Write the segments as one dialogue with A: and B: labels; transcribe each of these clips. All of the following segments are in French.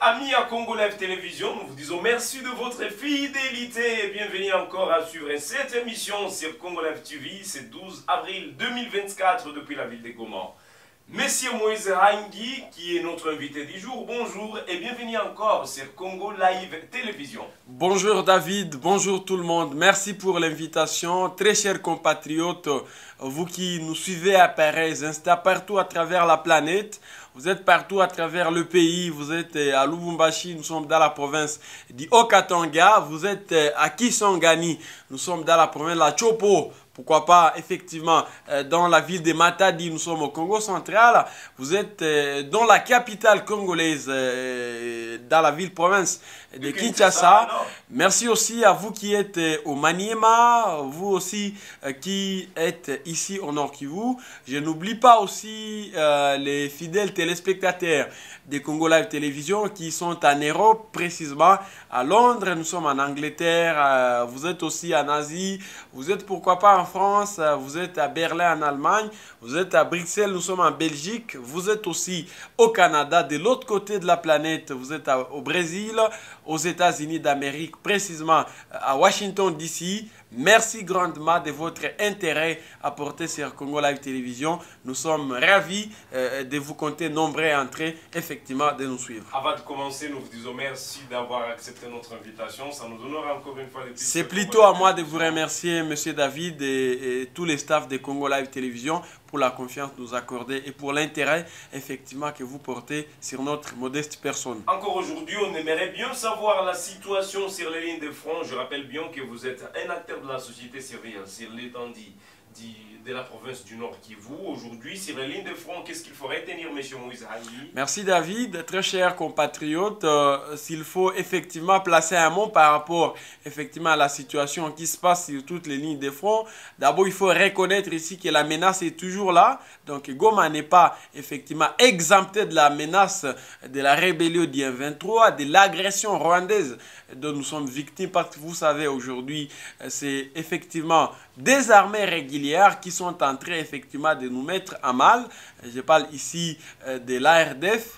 A: amis à Congo Live Télévision, nous vous disons merci de votre fidélité et bienvenue encore à suivre cette émission sur Congo Live TV. C'est 12 avril 2024 depuis la ville de Goma. Monsieur Moïse Hangui, qui est notre invité du jour, bonjour et bienvenue encore sur Congo Live Télévision.
B: Bonjour David, bonjour tout le monde, merci pour l'invitation. Très chers compatriotes, vous qui nous suivez à Perez, Insta, partout à travers la planète, vous êtes partout à travers le pays, vous êtes à Lubumbashi, nous sommes dans la province du Haut-Katanga, vous êtes à Kisangani, nous sommes dans la province de la Chopo. Pourquoi pas, effectivement, dans la ville de Matadi, nous sommes au Congo central. Vous êtes dans la capitale congolaise, dans la ville-province de Kinshasa. Merci aussi à vous qui êtes au Maniema, vous aussi qui êtes ici au Nord Kivu. Je n'oublie pas aussi les fidèles téléspectateurs de Congo Live Télévision qui sont en Europe, précisément à Londres, nous sommes en Angleterre, vous êtes aussi en Asie, vous êtes pourquoi pas en France, vous êtes à Berlin en Allemagne, vous êtes à Bruxelles, nous sommes en Belgique, vous êtes aussi au Canada, de l'autre côté de la planète, vous êtes au Brésil, aux États-Unis d'Amérique, précisément à Washington DC. Merci grandement de votre intérêt apporté sur Congo Live Télévision. Nous sommes ravis de vous compter nombreux et entrés, effectivement, de nous suivre.
A: Avant de commencer, nous vous disons merci d'avoir accepté notre invitation. Ça nous honore encore une fois.
B: C'est plutôt à moi de vous remercier, Monsieur David, et tous les staffs de Congo Live Télévision pour la confiance que nous accordez et pour l'intérêt, effectivement, que vous portez sur notre modeste personne.
A: Encore aujourd'hui, on aimerait bien savoir la situation sur les lignes de front. Je rappelle bien que vous êtes un acteur de la société civile sur l'étendue de la province du Nord Kivu. Aujourd'hui, sur les lignes de front, qu'est-ce qu'il faut retenir, M. Moïse Hangui?
B: Merci David, très chers compatriotes. S'il faut effectivement placer un mot par rapport effectivement à la situation qui se passe sur toutes les lignes de front, d'abord il faut reconnaître ici que la menace est toujours là. Donc Goma n'est pas effectivement exempté de la menace de la rébellion du M23, de l'agression rwandaise dont nous sommes victimes, parce que vous savez aujourd'hui c'est effectivement des armées régulières qui sont en train effectivement de nous mettre à mal. Je parle ici de l'ARDF,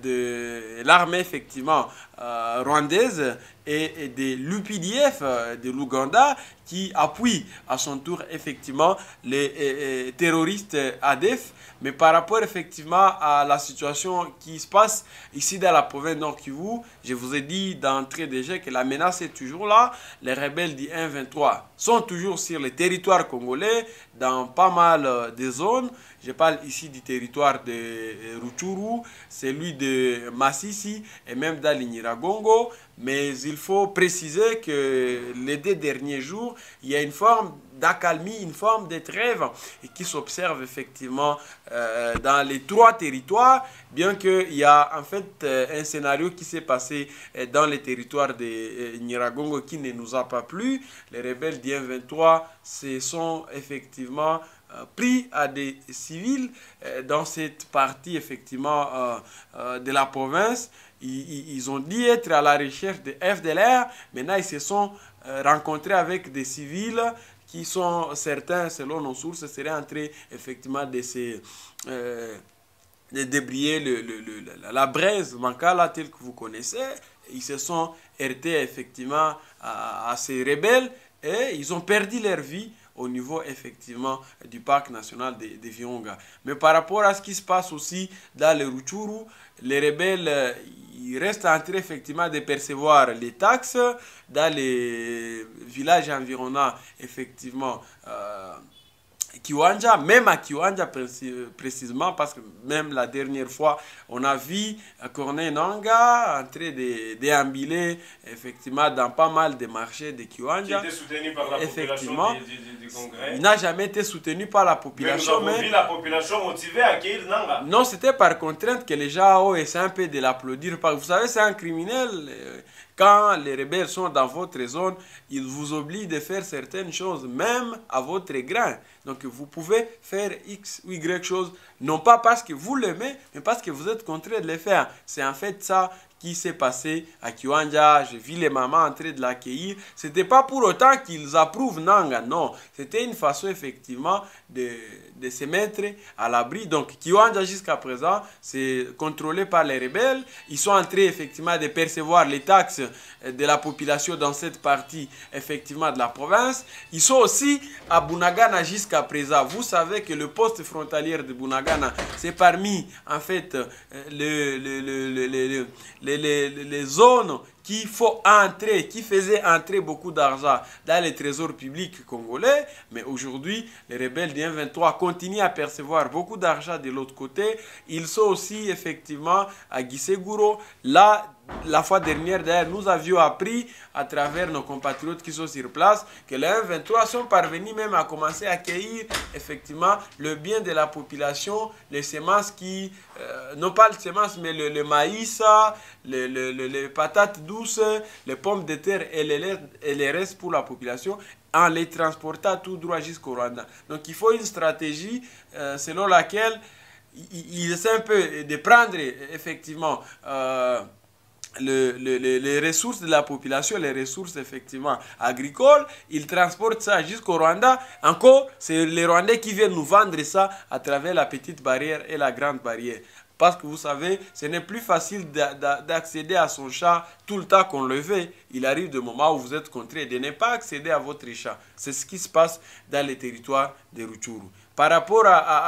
B: de l'armée effectivement rwandaise et de l'UPDF de l'Ouganda qui appuie à son tour effectivement les terroristes ADF. Mais par rapport effectivement à la situation qui se passe ici dans la province Nord Kivu, je vous ai dit d'entrée déjà que la menace est toujours là. Les rebelles du M23 sont toujours sur le territoire congolais dans pas mal de zones. Je parle ici du territoire de Rutshuru, celui de Masisi et même d'Alinyiragongo. Mais il faut préciser que les 2 derniers jours, il y a une forme d'accalmie, une forme de trêve qui s'observe effectivement dans les 3 territoires, bien qu'il y a en fait un scénario qui s'est passé dans les territoires de Nyiragongo qui ne nous a pas plu. Les rebelles du M23 se sont effectivement pris à des civils dans cette partie effectivement de la province. Ils ont dit être à la recherche de FDLR. Maintenant, ils se sont rencontrés avec des civils qui sont certains, selon nos sources, seraient en train effectivement de débrayer la braise Mankala telle que vous connaissez. Ils se sont heurtés effectivement à ces rebelles et ils ont perdu leur vie au niveau effectivement du parc national de Virunga. Mais par rapport à ce qui se passe aussi dans le Rutshuru, les rebelles ils restent en train effectivement de percevoir les taxes dans les villages environnants effectivement Kiwanja, même à Kiwanja précisément, parce que même la dernière fois, on a vu Corneille Nangaa en train de déambuler effectivement dans pas mal de marchés de Kiwanja.
A: Qui était soutenu par la
B: effectivement,
A: population du Congrès.
B: Il n'a jamais été soutenu par la population.
A: Mais nous avons vu la population motivée à accueillir Nangaa.
B: Non, c'était par contrainte que les gens ont essayé un peu de l'applaudir. Vous savez, c'est un criminel. Quand les rebelles sont dans votre zone, ils vous obligent de faire certaines choses, même à votre grain. Donc vous pouvez faire X ou Y choses, non pas parce que vous l'aimez, mais parce que vous êtes contraint de les faire. C'est en fait ça qui s'est passé à Kiwanja. J'ai vu les mamans en train de l'accueillir. C'était pas pour autant qu'ils approuvent Nanga, non. C'était une façon effectivement de se mettre à l'abri. Donc Kiwanja jusqu'à présent, c'est contrôlé par les rebelles. Ils sont en train effectivement de percevoir les taxes de la population dans cette partie effectivement de la province. Ils sont aussi à Bunagana jusqu'à présent. Vous savez que le poste frontalier de Bunagana, c'est parmi en fait les zones qui faisaient entrer beaucoup d'argent dans les trésors publics congolais. Mais aujourd'hui, les rebelles du M23 continuent à percevoir beaucoup d'argent de l'autre côté. Ils sont aussi effectivement à Gisegouro. Là, la fois dernière, d'ailleurs, nous avions appris à travers nos compatriotes qui sont sur place que les M23 sont parvenus même à commencer à accueillir effectivement le bien de la population, les semences qui, non pas les semences, mais le maïs, les patates douces, les pommes de terre et les restes pour la population, en les transportant tout droit jusqu'au Rwanda. Donc il faut une stratégie selon laquelle il essaie un peu de prendre effectivement les ressources de la population, les ressources effectivement agricoles, ils transportent ça jusqu'au Rwanda. Encore, c'est les Rwandais qui viennent nous vendre ça à travers la petite barrière et la grande barrière. Parce que vous savez, ce n'est plus facile d'accéder à son champ tout le temps qu'on le veut. Il arrive des moments où vous êtes contraint de ne pas accéder à votre champ. C'est ce qui se passe dans les territoires de Rutshuru. Par rapport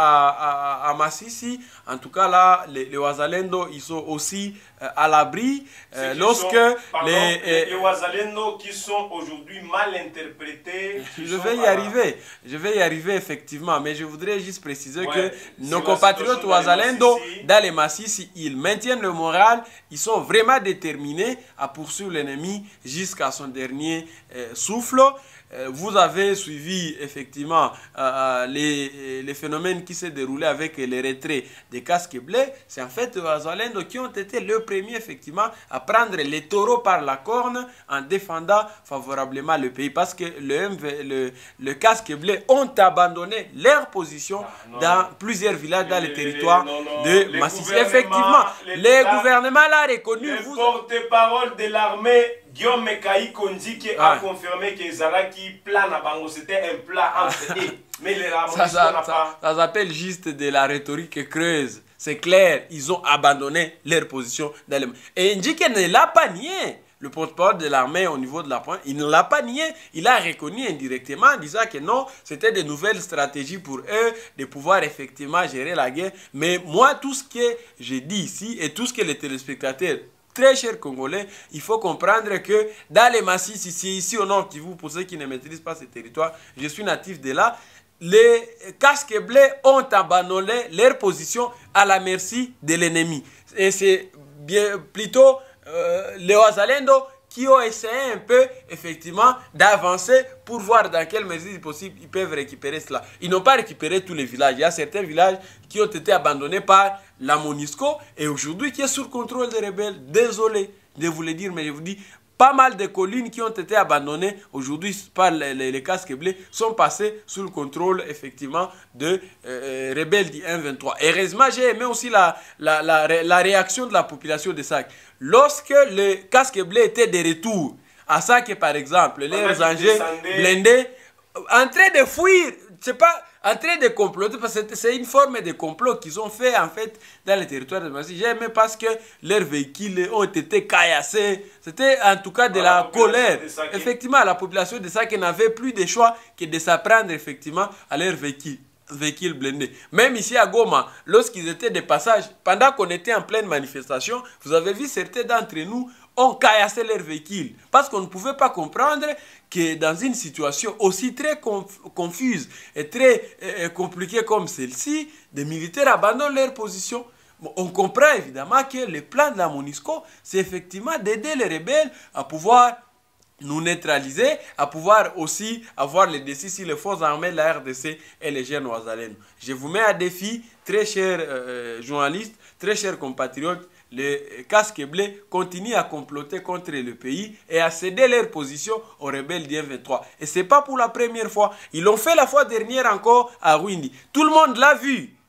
B: à Masisi, en tout cas là, les Wazalendo, ils sont aussi à l'abri lorsque
A: les Wazalendo qui sont aujourd'hui mal interprétés.
B: Je vais y arriver effectivement, mais je voudrais juste préciser que nos compatriotes Wazalendo, dans les Masisi, ils maintiennent le moral, ils sont vraiment déterminés à poursuivre l'ennemi jusqu'à son dernier souffle. Vous avez suivi effectivement les phénomènes qui s'est déroulé avec les retraits des casques bleus. C'est en fait les Wazalendo qui ont été le premier effectivement à prendre les taureaux par la corne en défendant favorablement le pays, parce que le casque bleu ont abandonné leur position dans plusieurs villages dans les territoires de Masisi. Effectivement, les gouvernements l'ont reconnu.
A: Le porte-parole de l'armée Guillaume Mekaï Kondi qui a confirmé que Zalaki plan à Bango, c'était un plan entre eux. Mais les
B: ça s'appelle juste de la rhétorique creuse. C'est clair, ils ont abandonné leur position. Et Ndjike ne l'a pas nié. Le porte-parole de l'armée au niveau de la pointe, il ne l'a pas nié. Il a reconnu indirectement en disant que non, c'était de nouvelles stratégies pour eux de pouvoir effectivement gérer la guerre. Mais moi, tout ce que j'ai dit ici et tout ce que les téléspectateurs, très chers Congolais, il faut comprendre que dans les Massis, ici au nord Kivu, pour ceux qui ne maîtrisent pas ce territoire, je suis natif de là, les casques bleus ont abandonné leur position à la merci de l'ennemi. Et c'est bien plutôt les Wazalendo qui ont essayé un peu, effectivement, d'avancer pour voir dans quelle mesure possible ils peuvent récupérer cela. Ils n'ont pas récupéré tous les villages. Il y a certains villages qui ont été abandonnés par la MONUSCO et aujourd'hui qui est sous le contrôle des rebelles. Désolé de vous le dire, mais je vous dis, pas mal de collines qui ont été abandonnées aujourd'hui par les casques bleus sont passées sous le contrôle effectivement de rebelles du M23. Heureusement, j'ai aimé aussi la réaction de la population de Sake. Lorsque les casques bleus étaient de retour à Sake par exemple, leurs engins blindés, en train de fuir, c'est pas en train de comploter, parce que c'est une forme de complot qu'ils ont fait en fait dans les territoires de Massi. J'ai aimé parce que leurs véhicules ont été caillassés. C'était en tout cas de la colère. Effectivement, la population de Sake n'avait plus de choix que de s'apprendre effectivement à leurs véhicules blindés. Même ici à Goma, lorsqu'ils étaient de passage, pendant qu'on était en pleine manifestation, vous avez vu certains d'entre nous ont caillassé leurs véhicules. Parce qu'on ne pouvait pas comprendre que dans une situation aussi très confuse et très compliquée comme celle-ci, des militaires abandonnent leur position. On comprend évidemment que le plan de la MONUSCO, c'est effectivement d'aider les rebelles à pouvoir nous neutraliser, à pouvoir aussi avoir les décis sur les forces armées de la RDC et les jeunes Wazalendo. Je vous mets à défi, très chers journalistes, très chers compatriotes, les casques bleus continuent à comploter contre le pays et à céder leur position aux rebelles du M23. Et ce n'est pas pour la première fois. Ils l'ont fait la fois dernière encore à Rwindi. Tout le monde l'a vu.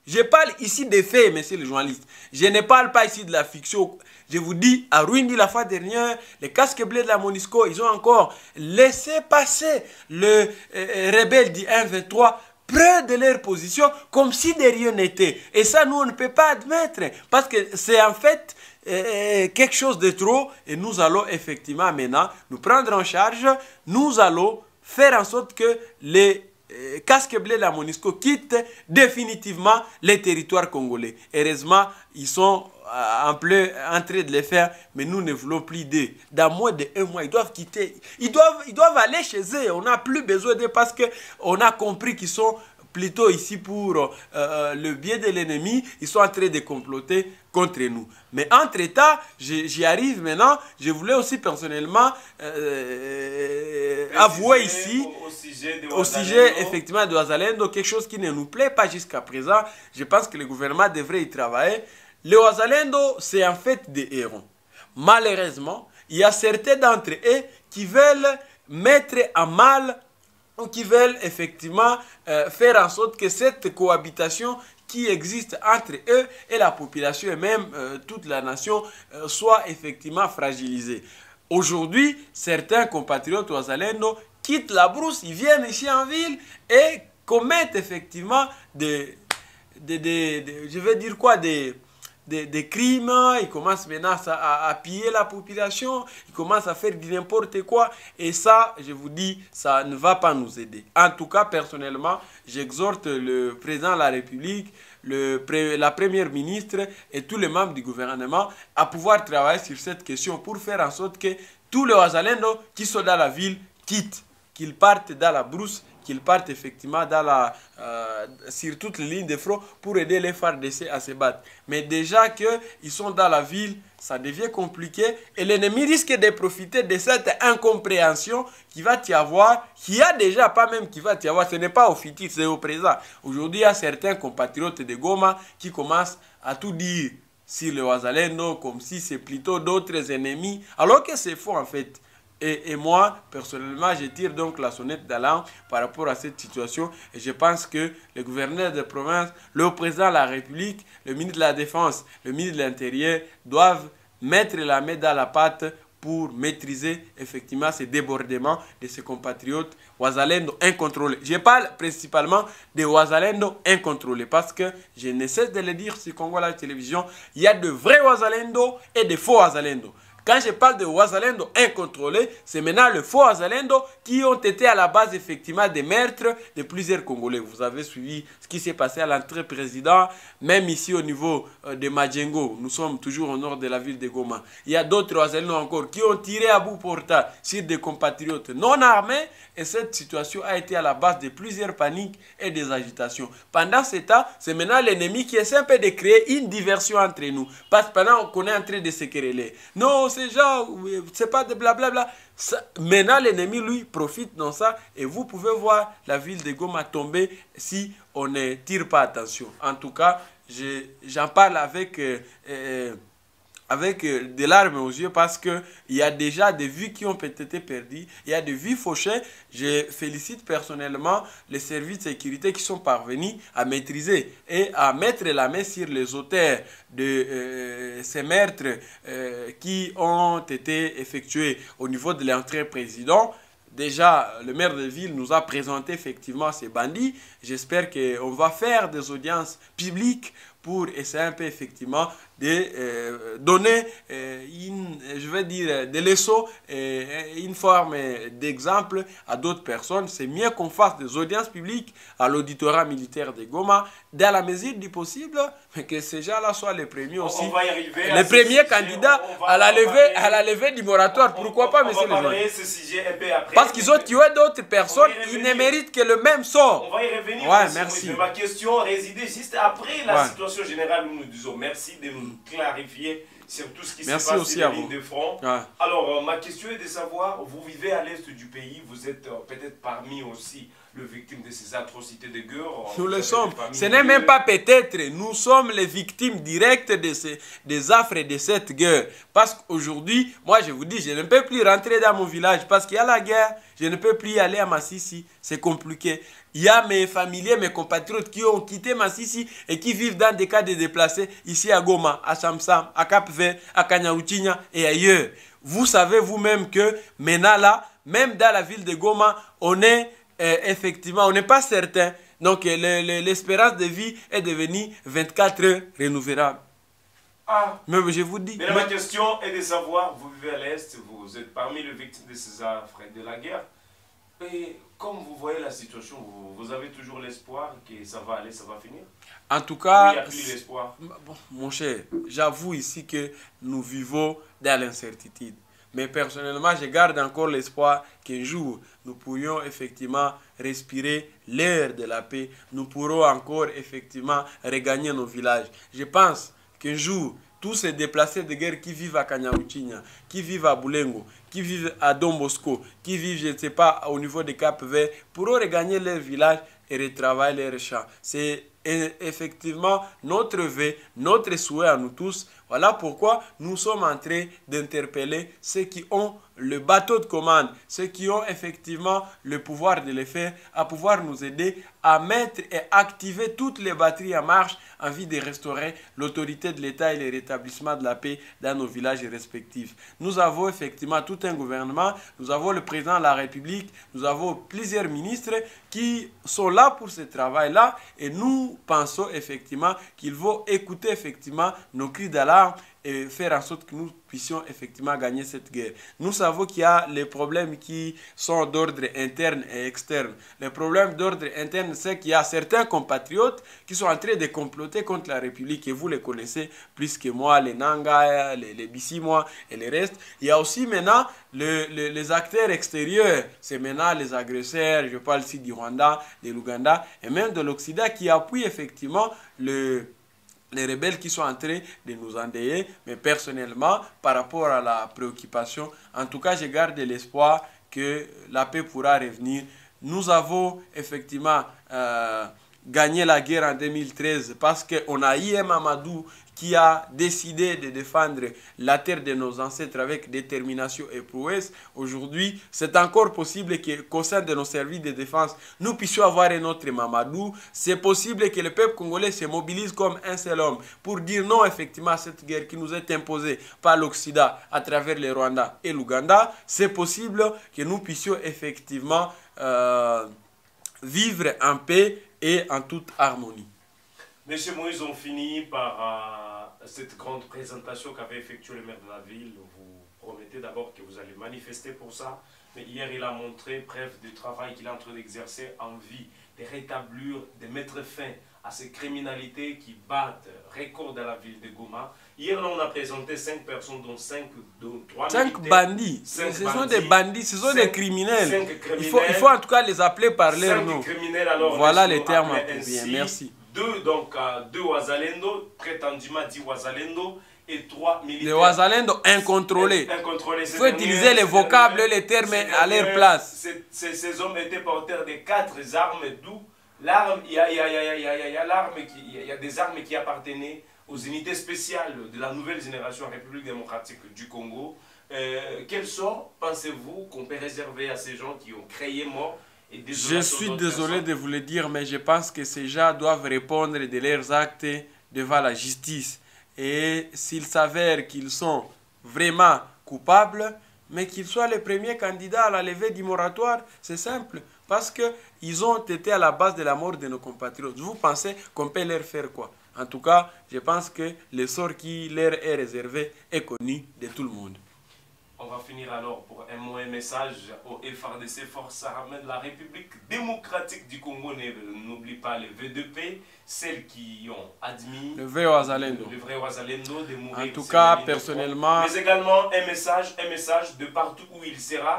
B: Je parle ici des faits, messieurs les journalistes. Je ne parle pas ici de la fiction. Je vous dis, à Ruindi la fois dernière, les casques bleus de la MONUSCO, ils ont encore laissé passer le rebelle du 1-23 près de leur position comme si de rien n'était. Et ça, nous, on ne peut pas admettre. Parce que c'est en fait quelque chose de trop. Et nous allons effectivement maintenant nous prendre en charge. Nous allons faire en sorte que les casques bleus de la MONUSCO quittent définitivement les territoires congolais. Heureusement, ils sont en train de le faire, mais nous ne voulons plus d'eux. Dans moins d'1 mois, ils doivent quitter. Ils doivent aller chez eux. On n'a plus besoin d'eux parce qu'on a compris qu'ils sont plutôt ici pour le bien de l'ennemi. Ils sont en train de comploter contre nous. Mais entre-temps, j'y arrive maintenant. Je voulais aussi personnellement avouer ici, au sujet effectivement de Ouazalendo, quelque chose qui ne nous plaît pas jusqu'à présent. Je pense que le gouvernement devrait y travailler. Les Ouazalendo, c'est en fait des héros. Malheureusement, il y a certains d'entre eux qui veulent mettre à mal ou qui veulent effectivement faire en sorte que cette cohabitation qui existe entre eux et la population et même toute la nation soit effectivement fragilisée. Aujourd'hui, certains compatriotes Ouazalendo quittent la brousse, ils viennent ici en ville et commettent effectivement des crimes. Ils commencent maintenant à piller la population, ils commencent à faire n'importe quoi, et ça, je vous dis, ça ne va pas nous aider. En tout cas, personnellement, j'exhorte le président de la République, la première ministre et tous les membres du gouvernement à pouvoir travailler sur cette question pour faire en sorte que tous les Ouazalendo qui sont dans la ville quittent, qu'ils partent dans la brousse, qu'ils partent effectivement dans sur toutes les lignes de front pour aider les FARDC à se battre. Mais déjà qu'ils sont dans la ville, ça devient compliqué et l'ennemi risque de profiter de cette incompréhension qui va y avoir, qui a déjà, pas même qui va y avoir, ce n'est pas au futur, c'est au présent. Aujourd'hui, il y a certains compatriotes de Goma qui commencent à tout dire sur le Ouazalendo comme si c'est plutôt d'autres ennemis, alors que c'est faux en fait. Et moi, personnellement, je tire donc la sonnette d'alarme par rapport à cette situation. Et je pense que le gouverneur de province, le président de la République, le ministre de la Défense, le ministre de l'Intérieur doivent mettre la main dans la pâte pour maîtriser effectivement ces débordements de ses compatriotes Ouazalendo incontrôlés. Je parle principalement des Ouazalendo incontrôlés parce que je ne cesse de le dire sur Congo Live Télévision, il y a de vrais Ouazalendo et de faux Ouazalendo. Quand je parle de Ouazalendo incontrôlés, c'est maintenant le faux Ouazalendo qui ont été à la base effectivement des meurtres de plusieurs Congolais. Vous avez suivi ce qui s'est passé à l'entrée président, même ici au niveau de Madjengo. Nous sommes toujours au nord de la ville de Goma. Il y a d'autres Ouazalendo encore qui ont tiré à bout portant sur des compatriotes non armés et cette situation a été à la base de plusieurs paniques et des agitations. Pendant ce temps, c'est maintenant l'ennemi qui essaie un peu de créer une diversion entre nous. Parce que pendant qu'on est en train de se quereller. Non, ces gens, c'est pas de blablabla. Maintenant, l'ennemi, lui, profite dans ça. Et vous pouvez voir la ville de Goma tomber si on ne tire pas attention. En tout cas, j'en parle avec des larmes aux yeux parce qu'il y a déjà des vies qui ont été perdues, il y a des vies fauchées. Je félicite personnellement les services de sécurité qui sont parvenus à maîtriser et à mettre la main sur les auteurs de ces meurtres qui ont été effectués au niveau de l'entrée président. Déjà, le maire de ville nous a présenté effectivement ces bandits. J'espère qu'on va faire des audiences publiques pour essayer un peu effectivement de donner des leçons et une forme d'exemple à d'autres personnes. C'est mieux qu'on fasse des audiences publiques à l'auditorat militaire de Goma dans la mesure du possible, mais que ces gens-là soient les premiers aussi, les premiers candidats à la levée du moratoire. Pourquoi pas, monsieur le président? Parce qu'ils ont tué d'autres personnes, ils ne méritent que le même sort.
A: On va y revenir.
B: Ouais, merci.
A: Mais ma question résidait juste après la situation générale où nous disons merci de nous clarifier sur tout ce qui se passe sur la ligne de front. Alors, ma question est de savoir, vous vivez à l'est du pays, vous êtes peut-être parmi aussi le victime de ces atrocités de guerre.
B: Nous le sommes. Ce n'est même pas peut-être, nous sommes les victimes directes des affres de cette guerre. Parce qu'aujourd'hui, moi je vous dis, je ne peux plus rentrer dans mon village parce qu'il y a la guerre. Je ne peux plus aller à Massissi, c'est compliqué. Il y a mes familiers, mes compatriotes qui ont quitté Massissi et qui vivent dans des cas de déplacés ici à Goma, à Samsam, à Cap-Vert, à Kanyaouchinya et ailleurs. Vous savez vous-même que maintenant là, même dans la ville de Goma, on est effectivement, on n'est pas certain. Donc l'espérance de vie est devenue 24 heures renouvelable.
A: Ah.
B: Mais je vous dis.
A: Mais ma question est de savoir, vous vivez à l'Est, vous êtes parmi les victimes de ces affres de la guerre. Et comme vous voyez la situation, vous avez toujours l'espoir que ça va aller, ça va finir?
B: En tout cas,
A: il n'y a plus l'espoir.
B: Bon, mon cher, j'avoue ici que nous vivons dans l'incertitude. Mais personnellement, je garde encore l'espoir qu'un jour, nous pourrions effectivement respirer l'air de la paix. Nous pourrons encore effectivement regagner nos villages. Je pense qu'un jour, tous ces déplacés de guerre qui vivent à Kanyaouchinya, qui vivent à Boulengo, qui vivent à Don Bosco, qui vivent, je ne sais pas, au niveau de Cap-Vert, pourront regagner leur village et retravailler leurs champs. C'est effectivement notre vœu, notre souhait à nous tous. Voilà pourquoi nous sommes en train d'interpeller ceux qui ont le bateau de commande, ceux qui ont effectivement le pouvoir de le faire, à pouvoir nous aider à mettre et activer toutes les batteries en marche en vue de restaurer l'autorité de l'État et le rétablissement de la paix dans nos villages respectifs. Nous avons effectivement tout un gouvernement, nous avons le président de la République, nous avons plusieurs ministres qui sont là pour ce travail-là et nous pensons effectivement qu'ils vont écouter effectivement nos cris d'alarme et faire en sorte que nous puissions effectivement gagner cette guerre. Nous savons qu'il y a les problèmes qui sont d'ordre interne et externe. Les problèmes d'ordre interne, c'est qu'il y a certains compatriotes qui sont en train de comploter contre la République, et vous les connaissez plus que moi, les Nanga, les Bissimois et les restes. Il y a aussi maintenant les acteurs extérieurs, c'est maintenant les agresseurs, je parle ici du Rwanda, de l'Ouganda et même de l'Occident qui appuient effectivement les rebelles qui sont en train de nous endeuiller. Mais personnellement, par rapport à la préoccupation, en tout cas, je garde l'espoir que la paix pourra revenir. Nous avons effectivement gagné la guerre en 2013 parce qu'on a I.M. Amadou qui a décidé de défendre la terre de nos ancêtres avec détermination et prouesse. Aujourd'hui, c'est encore possible qu'au sein de nos services de défense, nous puissions avoir un autre Mamadou. C'est possible que le peuple congolais se mobilise comme un seul homme pour dire non effectivement à cette guerre qui nous est imposée par l'Occident à travers le Rwanda et l'Ouganda. C'est possible que nous puissions effectivement vivre en paix et en toute harmonie.
A: Monsieur Moïse, on finit par cette grande présentation qu'avait effectuée le maire de la ville. Vous promettez d'abord que vous allez manifester pour ça. Mais hier, il a montré preuve du travail qu'il est en train d'exercer en vue de rétablir, de mettre fin à ces criminalités qui battent record dans la ville de Goma. Hier, là, on a présenté 5 personnes, dont 3
B: bandits. Ce sont des bandits, ce sont des criminels. Il faut en tout cas les appeler par leur nom.
A: Alors,
B: voilà les termes bien. Merci.
A: Deux Wazalendo, prétendument dit Wazalendo, et 3 militaires.
B: Les Wazalendo incontrôlés. Il faut utiliser les vocables, les termes à leur place.
A: Ces hommes étaient porteurs de 4 armes, d'où l'arme, il y a des armes qui appartenaient aux unités spéciales de la nouvelle génération République démocratique du Congo. Quel sort pensez-vous qu'on peut réserver à ces gens qui ont créé mort?
B: Je suis désolé de vous le dire, mais je pense que ces gens doivent répondre de leurs actes devant la justice. Et s'il s'avère qu'ils sont vraiment coupables, mais qu'ils soient les premiers candidats à la levée du moratoire, c'est simple. Parce qu'ils ont été à la base de la mort de nos compatriotes. Vous pensez qu'on peut leur faire quoi? En tout cas, je pense que le sort qui leur est réservé est connu de tout le monde.
A: On va finir alors pour un mot, un message au FARDC, Forces armées de la République démocratique du Congo. N'oublie pas les V2P, celles qui ont admis
B: le vrai Wazalendo
A: de mourir.
B: En tout cas, personnellement,
A: mais également un message de partout où il sera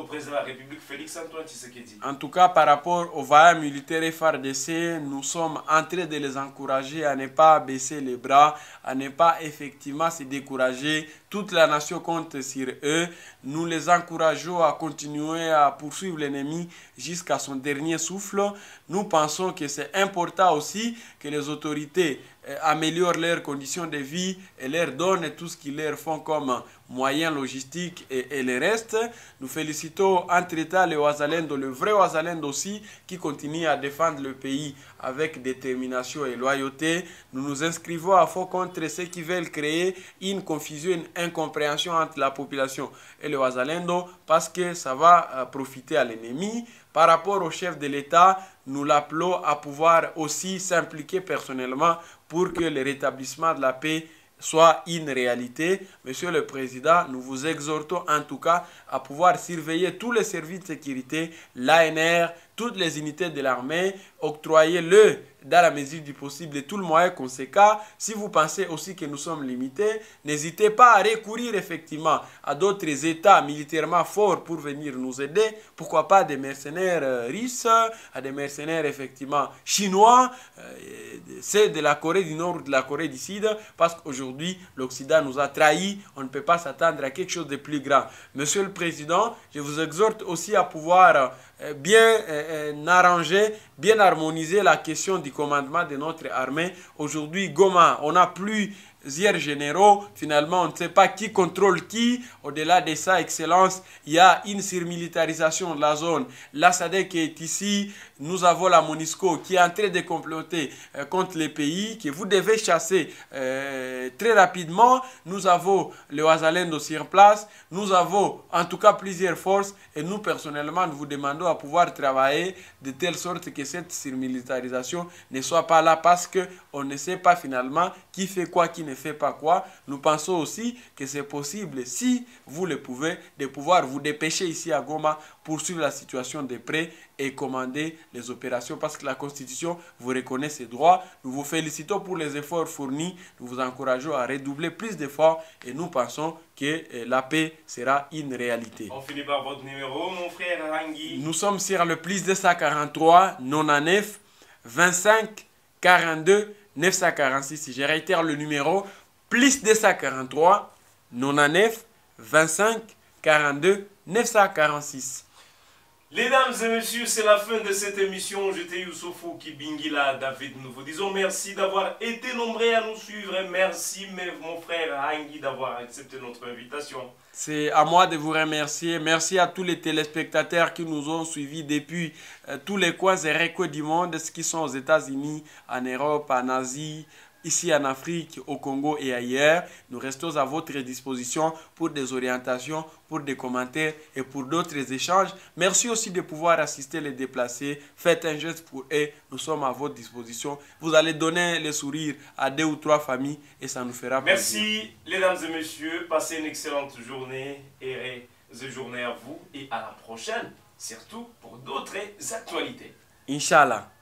A: au président de la République, Félix-Antoine Tshisekedi.
B: En tout cas, par rapport aux vaillants militaires FARDC, nous sommes en train de les encourager à ne pas baisser les bras, à ne pas effectivement se décourager. Toute la nation compte sur eux. Nous les encourageons à continuer à poursuivre l'ennemi jusqu'à son dernier souffle. Nous pensons que c'est important aussi que les autorités améliorent leurs conditions de vie et leur donnent tout ce qu'ils leur font comme moyens logistiques et le reste. Nous félicitons entre-temps le Ouazalendo, le vrai Ouazalendo aussi, qui continue à défendre le pays avec détermination et loyauté. Nous nous inscrivons à fond contre ceux qui veulent créer une confusion, une incompréhension entre la population et le Ouazalendo parce que ça va profiter à l'ennemi. Par rapport au chef de l'État, nous l'appelons à pouvoir aussi s'impliquer personnellement pour que le rétablissement de la paix soit une réalité. Monsieur le Président, nous vous exhortons en tout cas à pouvoir surveiller tous les services de sécurité, l'ANR, toutes les unités de l'armée, octroyez-le dans la mesure du possible et tout le moyen conséquent. Si vous pensez aussi que nous sommes limités, n'hésitez pas à recourir effectivement à d'autres États militairement forts pour venir nous aider. Pourquoi pas des mercenaires russes, à des mercenaires effectivement chinois, ceux de la Corée du Nord ou de la Corée du Sud, parce qu'aujourd'hui l'Occident nous a trahis. On ne peut pas s'attendre à quelque chose de plus grand. Monsieur le Président, je vous exhorte aussi à pouvoir bien arranger, bien harmoniser la question du commandement de notre armée. Aujourd'hui, Goma, on a plusieurs généraux. Finalement, on ne sait pas qui contrôle qui. Au-delà de ça, Excellence, il y a une surmilitarisation de la zone. La SADC est ici. Nous avons la MONUSCO qui est en train de comploter contre les pays que vous devez chasser très rapidement. Nous avons le Ouazalendo sur place. Nous avons en tout cas plusieurs forces et nous personnellement nous vous demandons à pouvoir travailler de telle sorte que cette surmilitarisation ne soit pas là parce qu'on ne sait pas finalement qui fait quoi, qui ne fait pas quoi. Nous pensons aussi que c'est possible, si vous le pouvez, de pouvoir vous dépêcher ici à Goma pour suivre la situation de près et commander les opérations parce que la Constitution vous reconnaît ces droits. Nous vous félicitons pour les efforts fournis. Nous vous encourageons à redoubler plus d'efforts et nous pensons que la paix sera une réalité.
A: On finit par votre numéro, mon frère Hangui.
B: Nous sommes sur le plus 243 99 25 42 946. Je réitère le numéro plus 243 99 25 42 946.
A: Mesdames et messieurs, c'est la fin de cette émission. J'étais Youssoufou Kibingila David. Nous vous disons merci d'avoir été nombreux à nous suivre. Merci, mon frère Hangui, d'avoir accepté notre invitation.
B: C'est à moi de vous remercier. Merci à tous les téléspectateurs qui nous ont suivis depuis tous les coins et recoins du monde, ceux qui sont aux États-Unis, en Europe, en Asie, ici en Afrique, au Congo et ailleurs. Nous restons à votre disposition pour des orientations, pour des commentaires et pour d'autres échanges. Merci aussi de pouvoir assister les déplacés. Faites un geste pour eux. Nous sommes à votre disposition. Vous allez donner le sourire à 2 ou 3 familles et ça nous fera plaisir.
A: Merci, mesdames et messieurs. Passez une excellente journée. Heureuse journée à vous et à la prochaine, surtout pour d'autres actualités.
B: Inch'Allah.